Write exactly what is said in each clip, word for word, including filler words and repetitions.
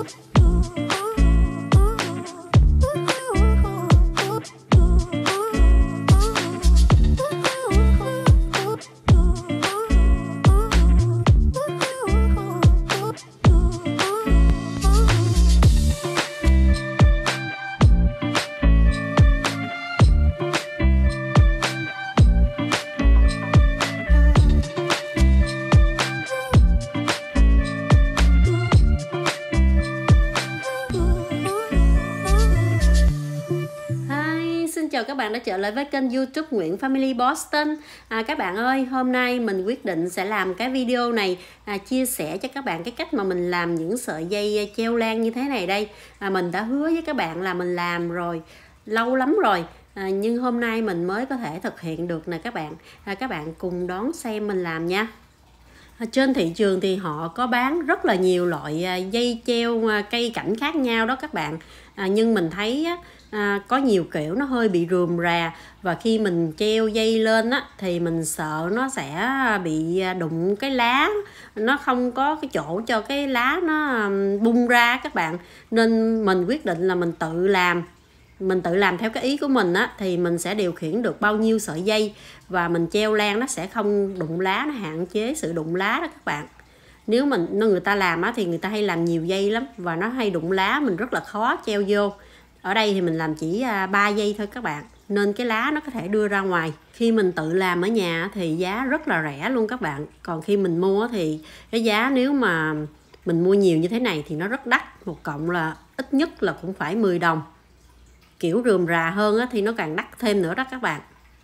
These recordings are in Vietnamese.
Chào các bạn đã trở lại với kênh YouTube Nguyễn Family Boston. à, Các bạn ơi, hôm nay mình quyết định sẽ làm cái video này à, chia sẻ cho các bạn cái cách mà mình làm những sợi dây treo lan như thế này đây. à, Mình đã hứa với các bạn là mình làm rồi lâu lắm rồi, à, nhưng hôm nay mình mới có thể thực hiện được nè các bạn. à, Các bạn cùng đón xem mình làm nha. à, Trên thị trường thì họ có bán rất là nhiều loại dây treo cây cảnh khác nhau đó các bạn. à, Nhưng mình thấy á, À, có nhiều kiểu nó hơi bị rườm rà, và khi mình treo dây lên á thì mình sợ nó sẽ bị đụng cái lá, nó không có cái chỗ cho cái lá nó bung ra các bạn. Nên mình quyết định là mình tự làm mình tự làm theo cái ý của mình á, thì mình sẽ điều khiển được bao nhiêu sợi dây, và mình treo lan nó sẽ không đụng lá, nó hạn chế sự đụng lá đó các bạn. Nếu mình người ta làm á thì người ta hay làm nhiều dây lắm, và nó hay đụng lá, mình rất là khó treo vô. Ở đây thì mình làm chỉ ba giây thôi các bạn, nên cái lá nó có thể đưa ra ngoài. Khi mình tự làm ở nhà thì giá rất là rẻ luôn các bạn. Còn khi mình mua thì cái giá nếu mà mình mua nhiều như thế này thì nó rất đắt. Một cọng là ít nhất là cũng phải mười đồng. Kiểu rườm rà hơn thì nó càng đắt thêm nữa đó các bạn.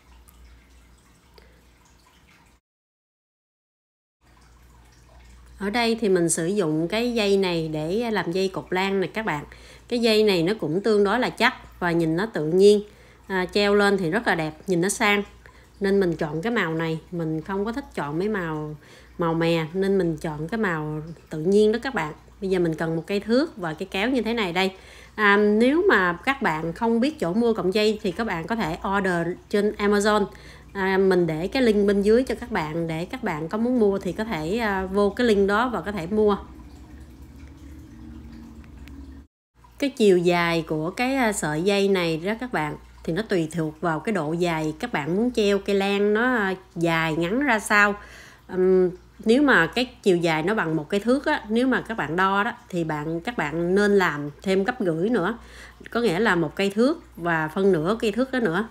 Ở đây thì mình sử dụng cái dây này để làm dây cột lan này các bạn. Cái dây này nó cũng tương đối là chắc và nhìn nó tự nhiên, à, treo lên thì rất là đẹp, nhìn nó sang. Nên mình chọn cái màu này, mình không có thích chọn mấy màu màu mè, nên mình chọn cái màu tự nhiên đó các bạn. Bây giờ mình cần một cây thước và cái kéo như thế này đây. à, Nếu mà các bạn không biết chỗ mua cọng dây thì các bạn có thể order trên Amazon. À, mình để cái link bên dưới cho các bạn, để các bạn có muốn mua thì có thể à, vô cái link đó và có thể mua. Cái chiều dài của cái sợi dây này đó các bạn thì nó tùy thuộc vào cái độ dài các bạn muốn treo cây lan nó dài ngắn ra sao. uhm, Nếu mà cái chiều dài nó bằng một cây thước á, nếu mà các bạn đo đó thì bạn các bạn nên làm thêm gấp rưỡi nữa, có nghĩa là một cây thước và phân nửa cây thước đó nữa.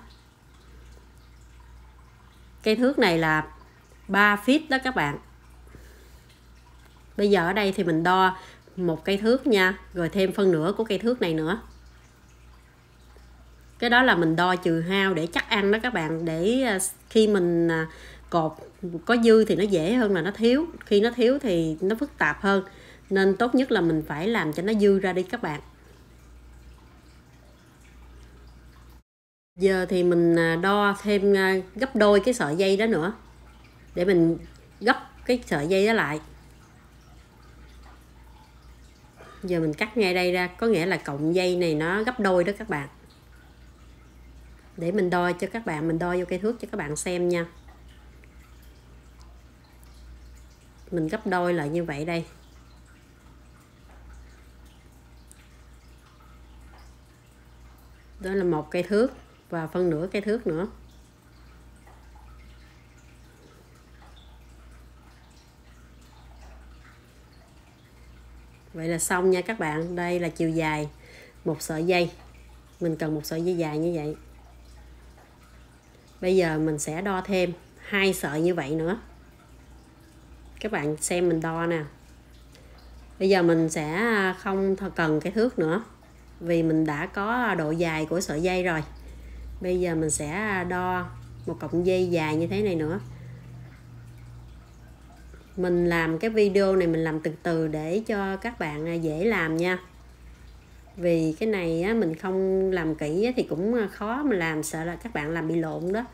Cây thước này là ba feet đó các bạn. Bây giờ ở đây thì mình đo một cây thước nha, rồi thêm phân nửa của cây thước này nữa. Cái đó là mình đo trừ hao để chắc ăn đó các bạn, để khi mình cột có dư thì nó dễ hơn là nó thiếu. Khi nó thiếu thì nó phức tạp hơn, nên tốt nhất là mình phải làm cho nó dư ra đi các bạn. Giờ thì mình đo thêm gấp đôi cái sợi dây đó nữa, để mình gấp cái sợi dây đó lại. Giờ mình cắt ngay đây ra, có nghĩa là cọng dây này nó gấp đôi đó các bạn. Để mình đo cho các bạn, mình đo vô cây thước cho các bạn xem nha. Mình gấp đôi lại như vậy đây. Đó là một cây thước và phân nửa cây thước nữa. Vậy là xong nha các bạn. Đây là chiều dài một sợi dây. Mình cần một sợi dây dài như vậy. Bây giờ mình sẽ đo thêm hai sợi như vậy nữa. Các bạn xem mình đo nè. Bây giờ mình sẽ không cần cái thước nữa, vì mình đã có độ dài của sợi dây rồi. Bây giờ mình sẽ đo một cọng dây dài như thế này nữa. Mình làm cái video này mình làm từ từ để cho các bạn dễ làm nha. Vì cái này á, mình không làm kỹ thì cũng khó mà làm, sợ là các bạn làm bị lộn đó.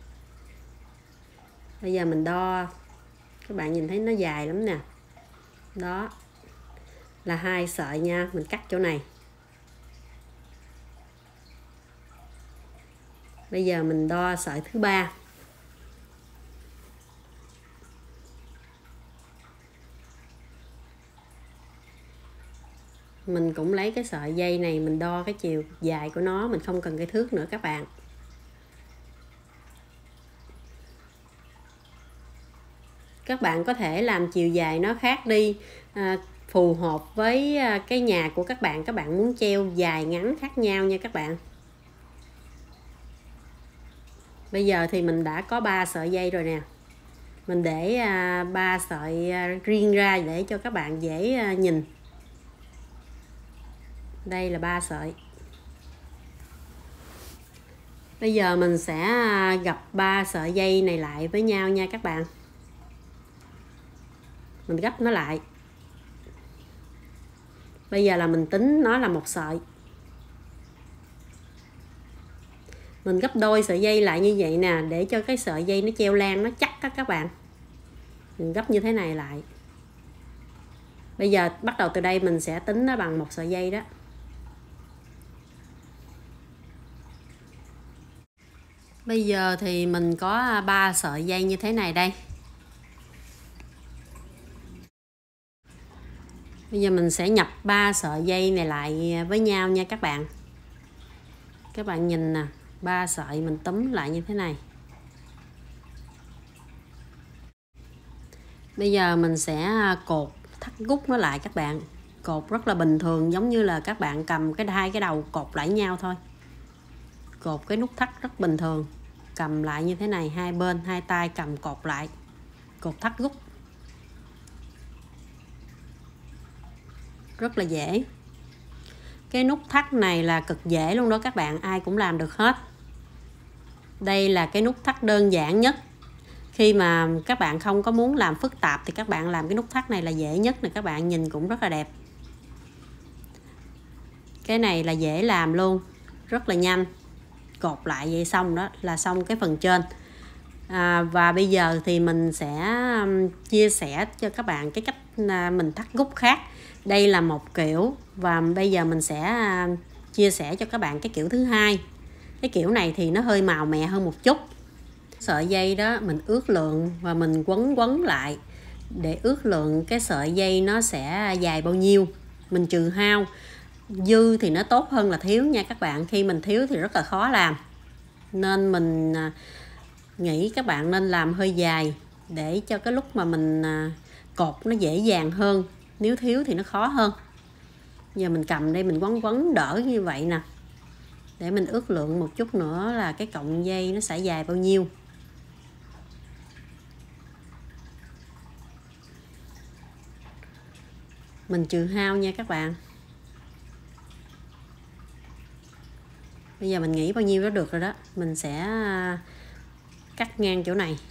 Bây giờ mình đo, các bạn nhìn thấy nó dài lắm nè. Đó là hai sợi nha, mình cắt chỗ này. Bây giờ mình đo sợi thứ ba. Mình cũng lấy cái sợi dây này mình đo cái chiều dài của nó, mình không cần cái thước nữa các bạn. Các bạn có thể làm chiều dài nó khác đi, à, phù hợp với cái nhà của các bạn. Các bạn muốn treo dài ngắn khác nhau nha các bạn. Bây giờ thì mình đã có ba sợi dây rồi nè. Mình để ba sợi riêng ra để cho các bạn dễ nhìn. Đây là ba sợi. Bây giờ mình sẽ gập ba sợi dây này lại với nhau nha các bạn. Mình gấp nó lại. Bây giờ là mình tính nó là một sợi. Mình gấp đôi sợi dây lại như vậy nè, để cho cái sợi dây nó treo lan nó chắc đó các bạn. Mình gấp như thế này lại. Bây giờ bắt đầu từ đây mình sẽ tính nó bằng một sợi dây đó. Bây giờ thì mình có ba sợi dây như thế này đây. Bây giờ mình sẽ nhập ba sợi dây này lại với nhau nha các bạn. Các bạn nhìn nè, ba sợi mình túm lại như thế này. Bây giờ mình sẽ cột thắt gút nó lại các bạn. Cột rất là bình thường, giống như là các bạn cầm cái hai cái đầu cột lại nhau thôi. Cột cái nút thắt rất bình thường. Cầm lại như thế này, hai bên hai tay cầm cột lại. Cột thắt gút. Rất là dễ. Cái nút thắt này là cực dễ luôn đó các bạn, ai cũng làm được hết. Đây là cái nút thắt đơn giản nhất. Khi mà các bạn không có muốn làm phức tạp thì các bạn làm cái nút thắt này là dễ nhất nè các bạn, nhìn cũng rất là đẹp. Cái này là dễ làm luôn, rất là nhanh. Cột lại vậy xong đó là xong cái phần trên. À, và bây giờ thì mình sẽ chia sẻ cho các bạn cái cách mình thắt gút khác. Đây là một kiểu và bây giờ mình sẽ chia sẻ cho các bạn cái kiểu thứ hai. Cái kiểu này thì nó hơi màu mè hơn một chút. Sợi dây đó mình ước lượng và mình quấn quấn lại để ước lượng cái sợi dây nó sẽ dài bao nhiêu. Mình trừ hao. Dư thì nó tốt hơn là thiếu nha các bạn. Khi mình thiếu thì rất là khó làm. Nên mình nghĩ các bạn nên làm hơi dài để cho cái lúc mà mình cột nó dễ dàng hơn. Nếu thiếu thì nó khó hơn. Giờ mình cầm đây mình quấn quấn đỡ như vậy nè. Để mình ước lượng một chút nữa là cái cọng dây nó sẽ dài bao nhiêu. Mình trừ hao nha các bạn. Bây giờ mình nghĩ bao nhiêu đó được rồi đó. Mình sẽ cắt ngang chỗ này.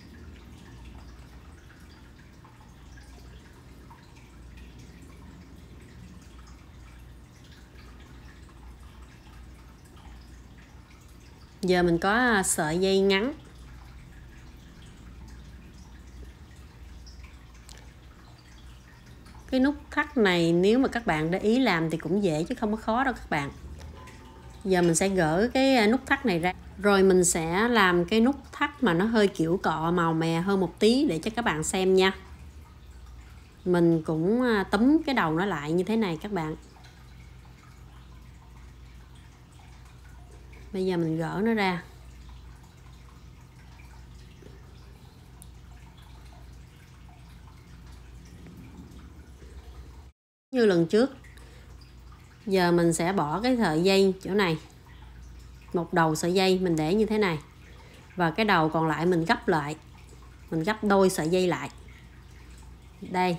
Giờ mình có sợi dây ngắn. Cái nút thắt này nếu mà các bạn để ý làm thì cũng dễ chứ không có khó đâu các bạn. Giờ mình sẽ gỡ cái nút thắt này ra. Rồi mình sẽ làm cái nút thắt mà nó hơi kiểu cọ màu mè hơn một tí để cho các bạn xem nha. Mình cũng túm cái đầu nó lại như thế này các bạn. Bây giờ mình gỡ nó ra. Như lần trước. Giờ mình sẽ bỏ cái sợi dây chỗ này. Một đầu sợi dây mình để như thế này. Và cái đầu còn lại mình gấp lại. Mình gấp đôi sợi dây lại. Đây.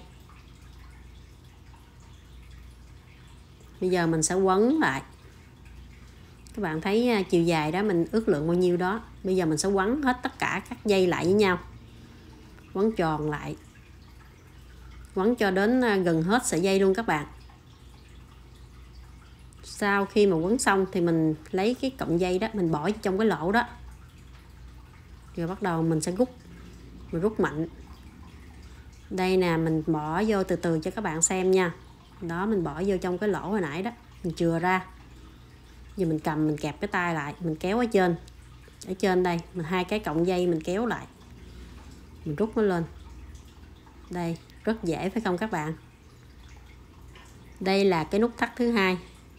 Bây giờ mình sẽ quấn lại. Các bạn thấy chiều dài đó mình ước lượng bao nhiêu đó. Bây giờ mình sẽ quấn hết tất cả các dây lại với nhau. Quấn tròn lại. Quấn cho đến gần hết sợi dây luôn các bạn. Sau khi mà quấn xong thì mình lấy cái cọng dây đó mình bỏ trong cái lỗ đó. Rồi bắt đầu mình sẽ rút. Mình rút mạnh. Đây nè, mình bỏ vô từ từ cho các bạn xem nha. Đó, mình bỏ vô trong cái lỗ hồi nãy đó. Mình chừa ra. Giờ mình cầm mình kẹp cái tay lại. Mình kéo ở trên. Ở trên đây. Mình hai cái cọng dây mình kéo lại. Mình rút nó lên. Đây, rất dễ phải không các bạn? Đây là cái nút thắt thứ hai.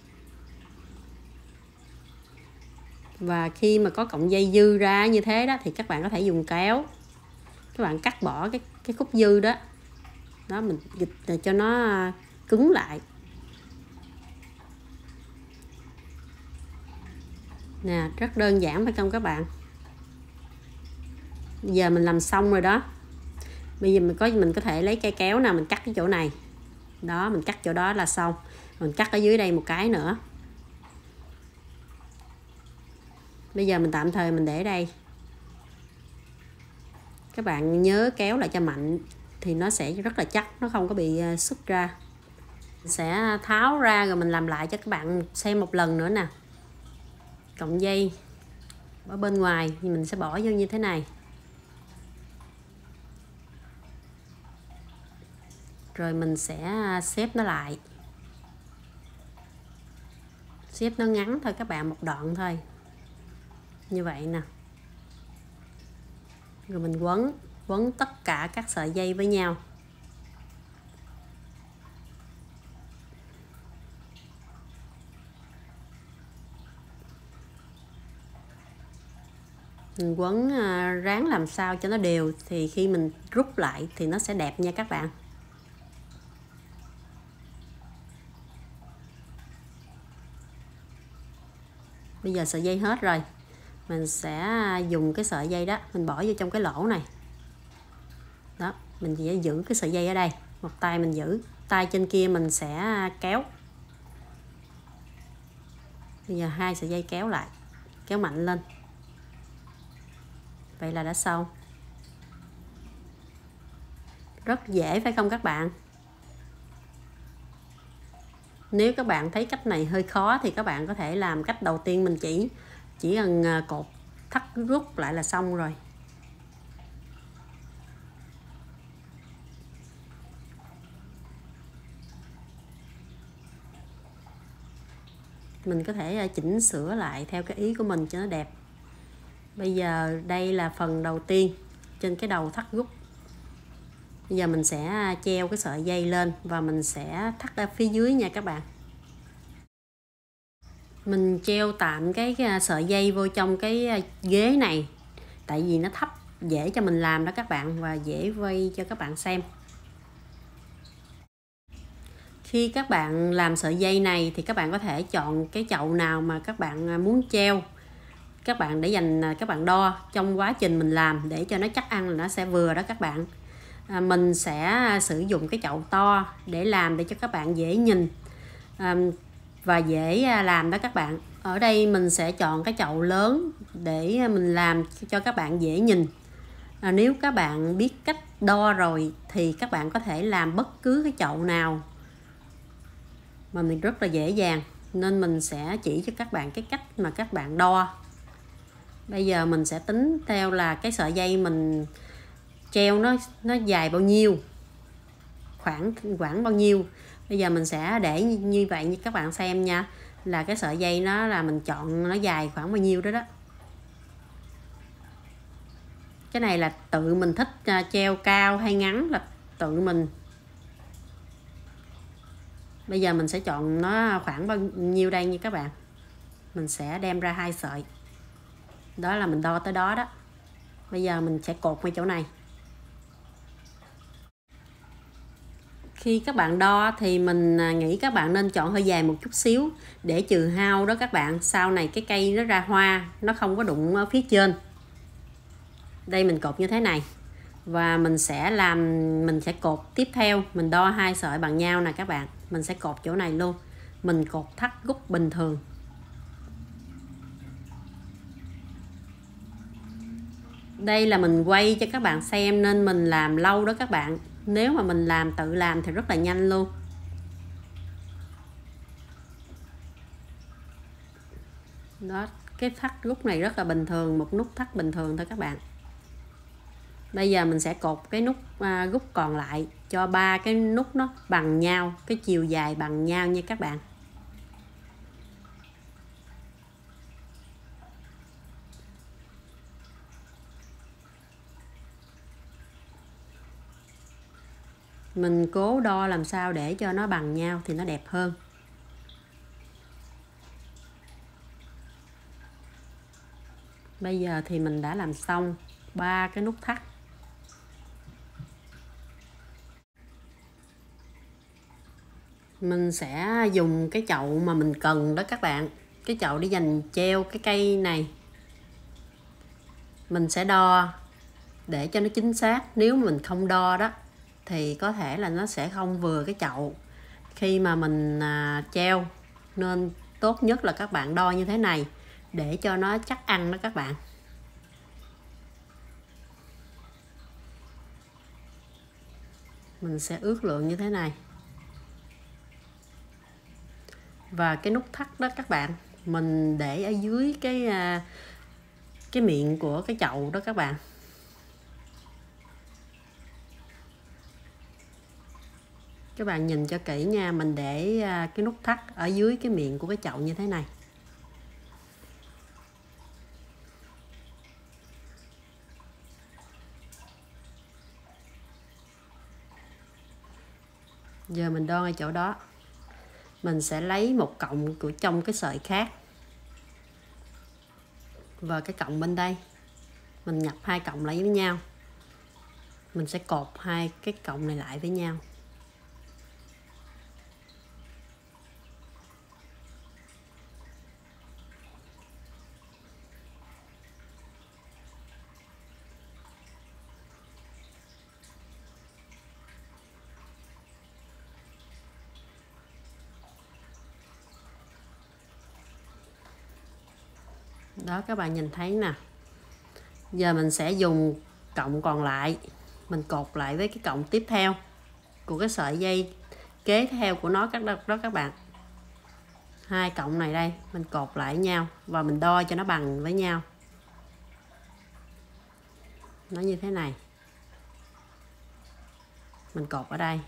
Và khi mà có cọng dây dư ra như thế đó thì các bạn có thể dùng kéo, các bạn cắt bỏ cái cái khúc dư đó. Đó, mình dịch để cho nó cứng lại. Nè, rất đơn giản phải không các bạn? Bây giờ mình làm xong rồi đó. Bây giờ mình có mình có thể lấy cây kéo nào mình cắt cái chỗ này. Đó, mình cắt chỗ đó là xong. Mình cắt ở dưới đây một cái nữa. Bây giờ mình tạm thời mình để đây. Các bạn nhớ kéo lại cho mạnh thì nó sẽ rất là chắc, nó không có bị xuất ra. Mình sẽ tháo ra rồi mình làm lại cho các bạn xem một lần nữa nè. Cọng dây ở bên ngoài thì mình sẽ bỏ vô như thế này. Rồi mình sẽ xếp nó lại. Xếp nó ngắn thôi các bạn, một đoạn thôi. Như vậy nè. Rồi mình quấn, quấn tất cả các sợi dây với nhau. Mình quấn ráng làm sao cho nó đều thì khi mình rút lại thì nó sẽ đẹp nha các bạn. Bây giờ sợi dây hết rồi. Mình sẽ dùng cái sợi dây đó, mình bỏ vô trong cái lỗ này. Đó, mình chỉ giữ cái sợi dây ở đây. Một tay mình giữ, tay trên kia mình sẽ kéo. Bây giờ hai sợi dây kéo lại, kéo mạnh lên. Vậy là đã xong. Rất dễ phải không các bạn? Nếu các bạn thấy cách này hơi khó thì các bạn có thể làm cách đầu tiên mình chỉ. Chỉ cần cột thắt rút lại là xong rồi. Mình có thể chỉnh sửa lại theo cái ý của mình cho nó đẹp. Bây giờ đây là phần đầu tiên trên cái đầu thắt rút. Bây giờ mình sẽ treo cái sợi dây lên và mình sẽ thắt ở phía dưới nha các bạn. Mình treo tạm cái sợi dây vô trong cái ghế này. Tại vì nó thấp, dễ cho mình làm đó các bạn, và dễ quay cho các bạn xem. Khi các bạn làm sợi dây này thì các bạn có thể chọn cái chậu nào mà các bạn muốn treo. Các bạn để dành các bạn đo trong quá trình mình làm để cho nó chắc ăn là nó sẽ vừa đó các bạn. À, mình sẽ sử dụng cái chậu to để làm để cho các bạn dễ nhìn à, và dễ làm đó các bạn. Ở đây mình sẽ chọn cái chậu lớn để mình làm cho các bạn dễ nhìn. À, nếu các bạn biết cách đo rồi thì các bạn có thể làm bất cứ cái chậu nào mà mình rất là dễ dàng, nên mình sẽ chỉ cho các bạn cái cách mà các bạn đo. Bây giờ mình sẽ tính theo là cái sợi dây mình treo nó nó dài bao nhiêu, khoảng khoảng bao nhiêu. Bây giờ mình sẽ để như, như vậy như các bạn xem nha, là cái sợi dây nó là mình chọn nó dài khoảng bao nhiêu đó đó. Cái này là tự mình thích treo cao hay ngắn là tự mình. Bây giờ mình sẽ chọn nó khoảng bao nhiêu đây nha các bạn. Mình sẽ đem ra hai sợi. Đó là mình đo tới đó đó. Bây giờ mình sẽ cột ngay chỗ này. Khi các bạn đo thì mình nghĩ các bạn nên chọn hơi dài một chút xíu để trừ hao đó các bạn. Sau này cái cây nó ra hoa, nó không có đụng ở phía trên. Đây mình cột như thế này. Và mình sẽ làm mình sẽ cột tiếp theo, mình đo hai sợi bằng nhau nè các bạn. Mình sẽ cột chỗ này luôn. Mình cột thắt rút bình thường. Đây là mình quay cho các bạn xem nên mình làm lâu đó các bạn. Nếu mà mình làm tự làm thì rất là nhanh luôn. Đó, cái thắt rút này rất là bình thường, một nút thắt bình thường thôi các bạn. Bây giờ mình sẽ cột cái nút à, rút còn lại cho ba cái nút nó bằng nhau, cái chiều dài bằng nhau nha các bạn. Mình cố đo làm sao để cho nó bằng nhau thì nó đẹp hơn. Bây giờ thì mình đã làm xong ba cái nút thắt. Mình sẽ dùng cái chậu mà mình cần đó các bạn, cái chậu để dành treo cái cây này. Mình sẽ đo để cho nó chính xác. Nếu mình không đo đó thì có thể là nó sẽ không vừa cái chậu khi mà mình à, treo, nên tốt nhất là các bạn đo như thế này để cho nó chắc ăn đó các bạn. Mình sẽ ước lượng như thế này. Và cái nút thắt đó các bạn, mình để ở dưới cái à, cái miệng của cái chậu đó các bạn. Các bạn nhìn cho kỹ nha, mình để à, cái nút thắt ở dưới cái miệng của cái chậu như thế này. Giờ mình đo ở chỗ đó. Mình sẽ lấy một cọng của trong cái sợi khác và cái cọng bên đây. Mình nhập hai cọng lại với nhau. Mình sẽ cột hai cái cọng này lại với nhau. Đó các bạn nhìn thấy nè. Giờ mình sẽ dùng cọng còn lại, mình cột lại với cái cọng tiếp theo của cái sợi dây kế theo của nó các đó các bạn. Hai cọng này đây mình cột lại nhau và mình đo cho nó bằng với nhau. Nó như thế này. Mình cột ở đây.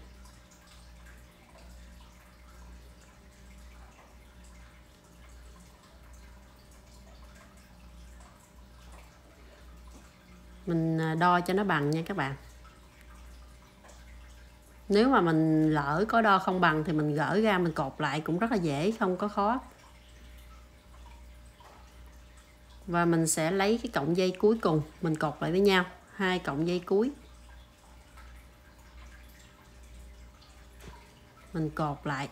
Mình đo cho nó bằng nha các bạn. Nếu mà mình lỡ có đo không bằng thì mình gỡ ra mình cột lại cũng rất là dễ, không có khó. Và mình sẽ lấy cái cọng dây cuối cùng, mình cột lại với nhau, hai cọng dây cuối. Mình cột lại.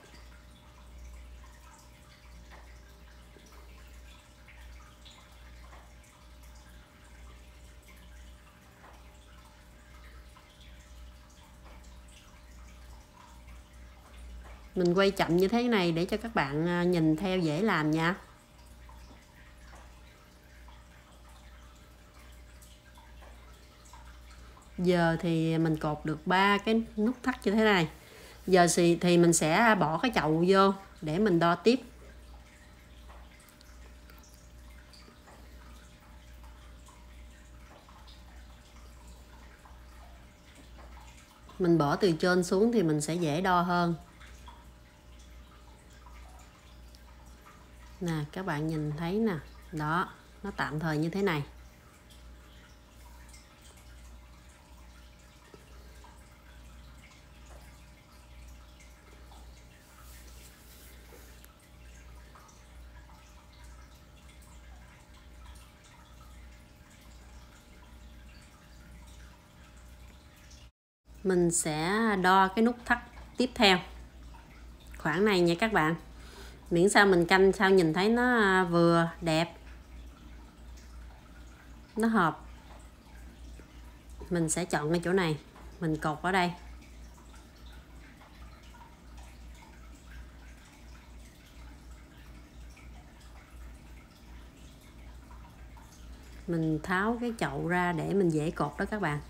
Mình quay chậm như thế này để cho các bạn nhìn theo dễ làm nha. Giờ thì mình cột được ba cái nút thắt như thế này. Giờ thì, thì mình sẽ bỏ cái chậu vô để mình đo tiếp. Mình bỏ từ trên xuống thì mình sẽ dễ đo hơn. Nè các bạn nhìn thấy nè. Đó, nó tạm thời như thế này. Mình sẽ đo cái nút thắt tiếp theo. Khoảng này nha các bạn. Miễn sao mình canh sao nhìn thấy nó vừa đẹp, nó hợp. Mình sẽ chọn cái chỗ này, mình cột ở đây. Mình tháo cái chậu ra để mình dễ cột đó các bạn.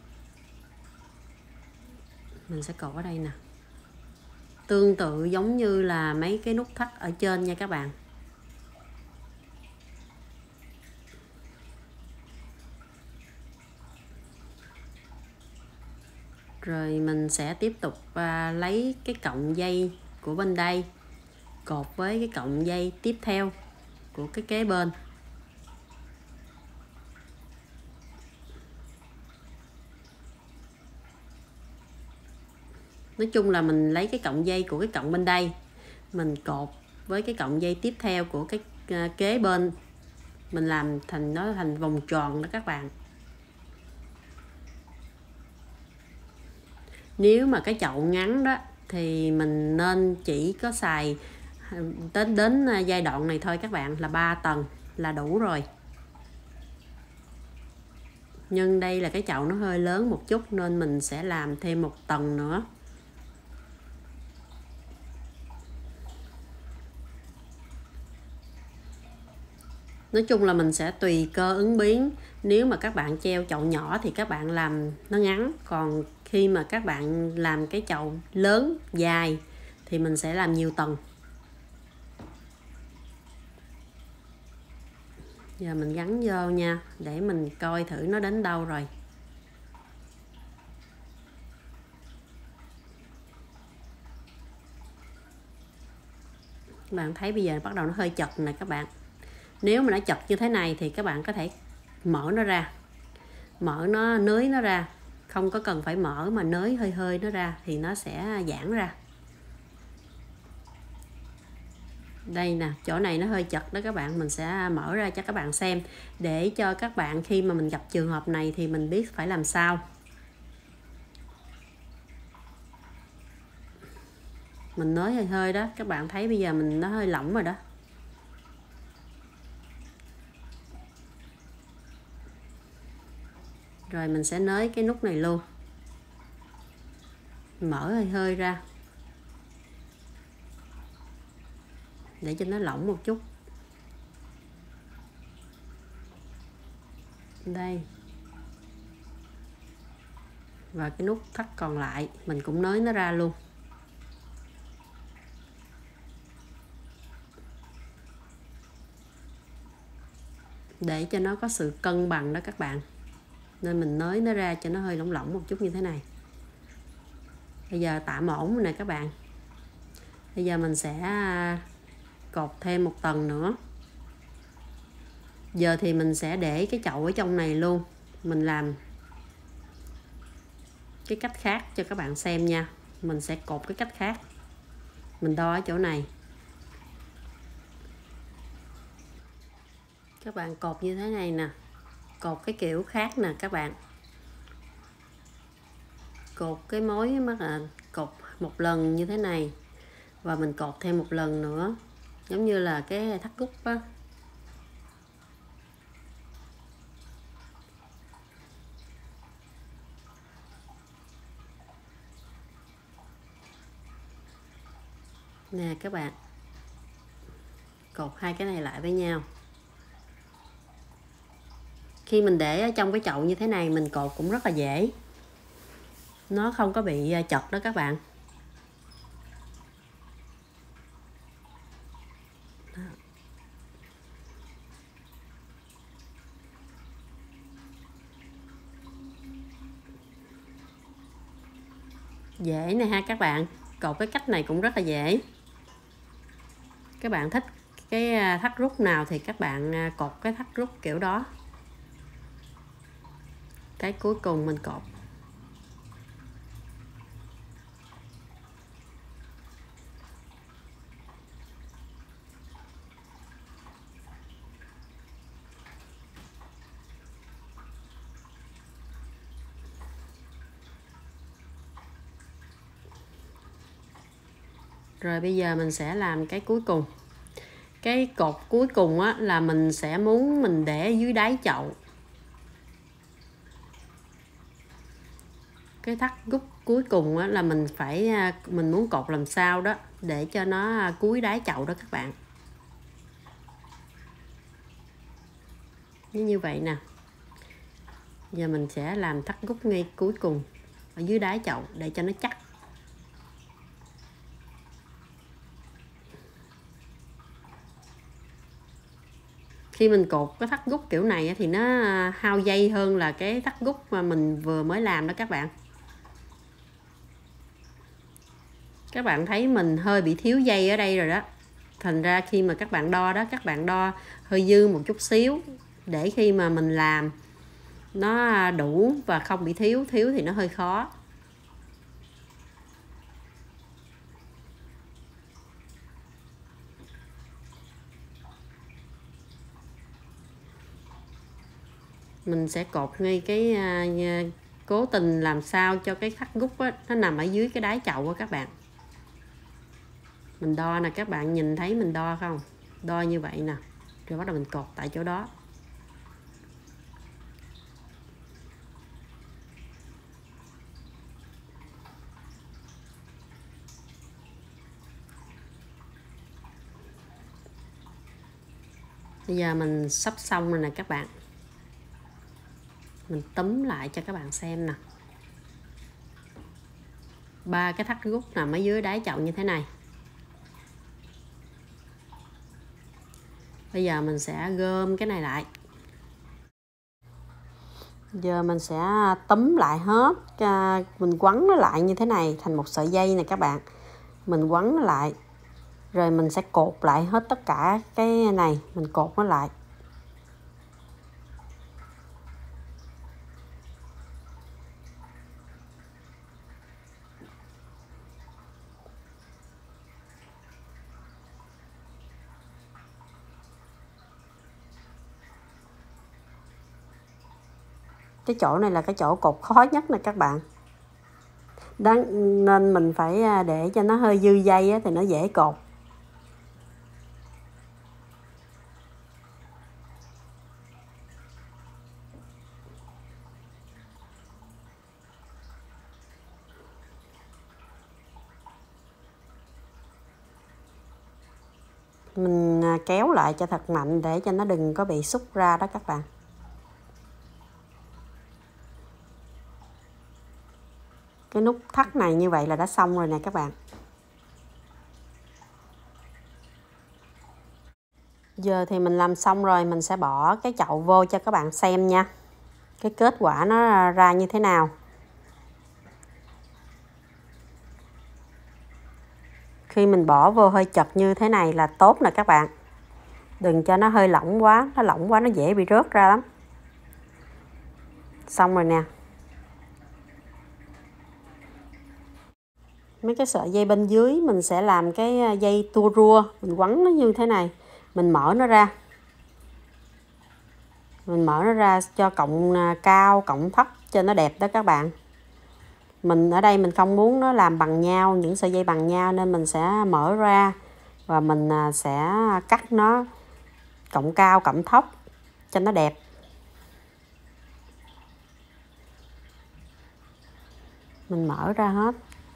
Mình sẽ cột ở đây nè. Tương tự giống như là mấy cái nút thắt ở trên nha các bạn. Rồi mình sẽ tiếp tục à, lấy cái cọng dây của bên đây cột với cái cọng dây tiếp theo của cái kế bên. Nói chung là mình lấy cái cọng dây của cái cọng bên đây, mình cột với cái cọng dây tiếp theo của cái kế bên, mình làm thành nó thành vòng tròn đó các bạn. Nếu mà cái chậu ngắn đó thì mình nên chỉ có xài đến đến giai đoạn này thôi các bạn, là ba tầng là đủ rồi. Nhưng đây là cái chậu nó hơi lớn một chút nên mình sẽ làm thêm một tầng nữa. Nói chung là mình sẽ tùy cơ ứng biến. Nếu mà các bạn treo chậu nhỏ thì các bạn làm nó ngắn, còn khi mà các bạn làm cái chậu lớn dài thì mình sẽ làm nhiều tầng. Giờ mình gắn vô nha, để mình coi thử nó đến đâu rồi. Các bạn thấy bây giờ bắt đầu nó hơi chật này các bạn. Nếu mà nó chật như thế này thì các bạn có thể mở nó ra, mở nó nới nó ra, không có cần phải mở mà nới hơi hơi nó ra thì nó sẽ giãn ra. Đây nè, chỗ này nó hơi chật đó các bạn, mình sẽ mở ra cho các bạn xem để cho các bạn khi mà mình gặp trường hợp này thì mình biết phải làm sao. Mình nới hơi hơi đó, các bạn thấy bây giờ mình nó hơi lỏng rồi đó. Rồi mình sẽ nới cái nút này luôn, mở hơi hơi ra để cho nó lỏng một chút. Đây. Và cái nút thắt còn lại mình cũng nới nó ra luôn. Để cho nó có sự cân bằng đó các bạn, nên mình nới nó ra cho nó hơi lỏng lỏng một chút như thế này. Bây giờ tạm ổn rồi nè các bạn. Bây giờ mình sẽ cột thêm một tầng nữa. Giờ thì mình sẽ để cái chậu ở trong này luôn. Mình làm cái cách khác cho các bạn xem nha. Mình sẽ cột cái cách khác. Mình đo ở chỗ này. Các bạn cột như thế này nè. Cột cái kiểu khác nè các bạn. Cột cái mối mắt là cột một lần như thế này. Và mình cột thêm một lần nữa. Giống như là cái thắt gúc á. Nè các bạn. Cột hai cái này lại với nhau. Khi mình để ở trong cái chậu như thế này mình cột cũng rất là dễ. Nó không có bị chật đó các bạn. Đó. Dễ nè ha các bạn. Cột cái cách này cũng rất là dễ. Các bạn thích cái thắt rút nào thì các bạn cột cái thắt rút kiểu đó. Cái cuối cùng mình cột. Rồi bây giờ mình sẽ làm cái cuối cùng. Cái cột cuối cùng á, là mình sẽ muốn mình để dưới đáy chậu. Cái thắt gúc cuối cùng á, là mình phải mình muốn cột làm sao đó để cho nó cuối đáy chậu đó các bạn. Như vậy nè. Giờ mình sẽ làm thắt gúc ngay cuối cùng ở dưới đáy chậu để cho nó chắc. Khi mình cột cái thắt gúc kiểu này thì nó hao dây hơn là cái thắt gúc mà mình vừa mới làm đó các bạn. Các bạn thấy mình hơi bị thiếu dây ở đây rồi đó. Thành ra khi mà các bạn đo đó, các bạn đo hơi dư một chút xíu để khi mà mình làm nó đủ và không bị thiếu. Thiếu thì nó hơi khó. mình sẽ cột ngay cái à, cố tình làm sao cho cái thắt gút á, nó nằm ở dưới cái đáy chậu á các bạn. Mình đo nè, các bạn nhìn thấy mình đo không? Đo như vậy nè, rồi bắt đầu mình cột tại chỗ đó. Bây giờ mình sắp xong rồi nè các bạn. Mình túm lại cho các bạn xem nè. Ba cái thắt gút nằm ở dưới đáy chậu như thế này. Bây giờ mình sẽ gom cái này lại. Giờ mình sẽ túm lại hết, mình quấn nó lại như thế này thành một sợi dây này các bạn. Mình quấn nó lại, rồi mình sẽ cột lại hết tất cả cái này, mình cột nó lại. Cái chỗ này là cái chỗ cột khó nhất nè các bạn. Đó, nên mình phải để cho nó hơi dư dây á, thì nó dễ cột. Mình kéo lại cho thật mạnh để cho nó đừng có bị xúc ra đó các bạn. Cái nút thắt này như vậy là đã xong rồi nè các bạn. Giờ thì mình làm xong rồi, mình sẽ bỏ cái chậu vô cho các bạn xem nha. Cái kết quả nó ra như thế nào. Khi mình bỏ vô hơi chật như thế này là tốt nè các bạn. Đừng cho nó hơi lỏng quá, nó lỏng quá nó dễ bị rớt ra lắm. Xong rồi nè. Mấy cái sợi dây bên dưới mình sẽ làm cái dây tua rua, mình quấn nó như thế này, mình mở nó ra. Mình mở nó ra cho cộng cao, cộng thấp cho nó đẹp đó các bạn. Mình ở đây mình không muốn nó làm bằng nhau, những sợi dây bằng nhau nên mình sẽ mở ra và mình sẽ cắt nó cộng cao, cộng thấp cho nó đẹp. Mình mở ra hết.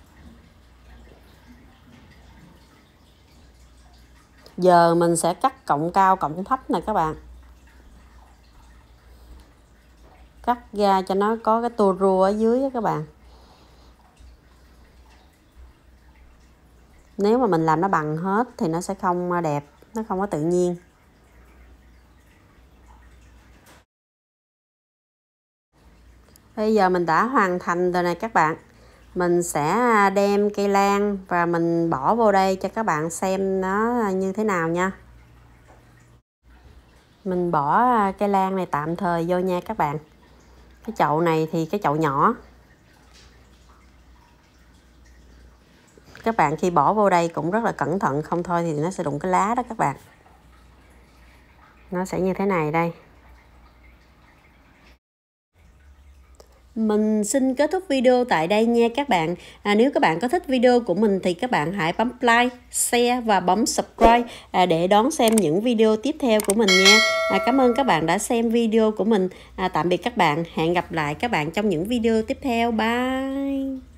Giờ mình sẽ cắt cộng cao, cộng thấp nè các bạn. Cắt ra cho nó có cái tua rua ở dưới đó các bạn. Nếu mà mình làm nó bằng hết thì nó sẽ không đẹp, nó không có tự nhiên. Bây giờ mình đã hoàn thành rồi này các bạn. Mình sẽ đem cây lan và mình bỏ vô đây cho các bạn xem nó như thế nào nha. Mình bỏ cây lan này tạm thời vô nha các bạn. Cái chậu này thì cái chậu nhỏ. Các bạn khi bỏ vô đây cũng rất là cẩn thận, không thôi thì nó sẽ đụng cái lá đó các bạn. Nó sẽ như thế này đây. Mình xin kết thúc video tại đây nha các bạn. À, nếu các bạn có thích video của mình thì các bạn hãy bấm like, share và bấm subscribe à, để đón xem những video tiếp theo của mình nha. À, cảm ơn các bạn đã xem video của mình. À, tạm biệt các bạn. Hẹn gặp lại các bạn trong những video tiếp theo. Bye.